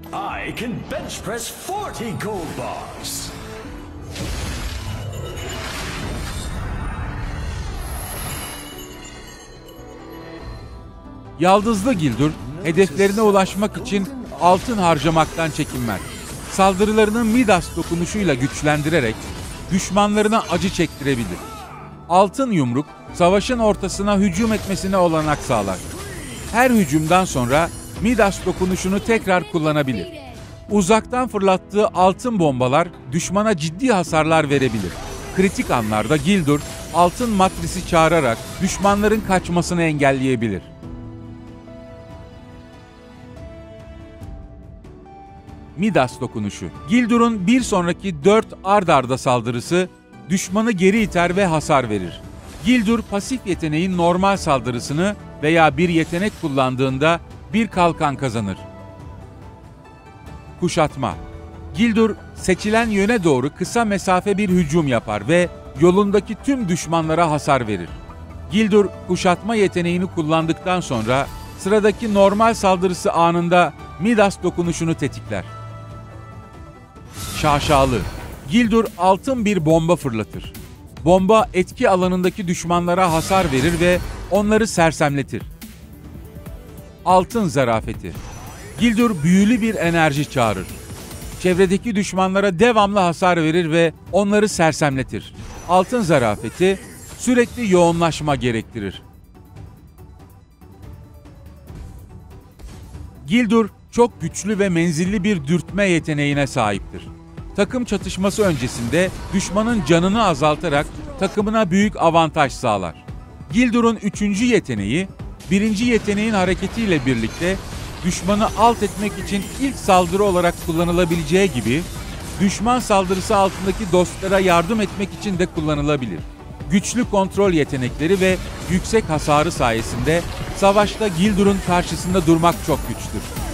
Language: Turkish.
I can bench press 40 gold bars. Yaldızlı Gildur, hedeflerine ulaşmak için altın harcamaktan çekinmez. Saldırılarını Midas dokunuşuyla güçlendirerek düşmanlarına acı çektirebilir. Altın yumruk, savaşın ortasına hücum etmesine olanak sağlar. Her hücumdan sonra Midas dokunuşunu tekrar kullanabilir. Uzaktan fırlattığı altın bombalar düşmana ciddi hasarlar verebilir. Kritik anlarda Gildur, altın matrisi çağırarak düşmanların kaçmasını engelleyebilir. Midas dokunuşu. Gildur'un bir sonraki 4 ard arda saldırısı düşmanı geri iter ve hasar verir. Gildur pasif yeteneğin normal saldırısını veya bir yetenek kullandığında bir kalkan kazanır. Kuşatma. Gildur seçilen yöne doğru kısa mesafe bir hücum yapar ve yolundaki tüm düşmanlara hasar verir. Gildur kuşatma yeteneğini kullandıktan sonra sıradaki normal saldırısı anında Midas dokunuşunu tetikler. Şaşalı. Gildur altın bir bomba fırlatır. Bomba etki alanındaki düşmanlara hasar verir ve onları sersemletir. Altın zarafeti. Gildur büyülü bir enerji çağırır. Çevredeki düşmanlara devamlı hasar verir ve onları sersemletir. Altın zarafeti sürekli yoğunlaşma gerektirir. Gildur çok güçlü ve menzilli bir dürtme yeteneğine sahiptir. Takım çatışması öncesinde düşmanın canını azaltarak takımına büyük avantaj sağlar. Gildur'un 3. yeteneği, 1. yeteneğin hareketiyle birlikte düşmanı alt etmek için ilk saldırı olarak kullanılabileceği gibi, düşman saldırısı altındaki dostlara yardım etmek için de kullanılabilir. Güçlü kontrol yetenekleri ve yüksek hasarı sayesinde savaşta Gildur'un karşısında durmak çok güçtür.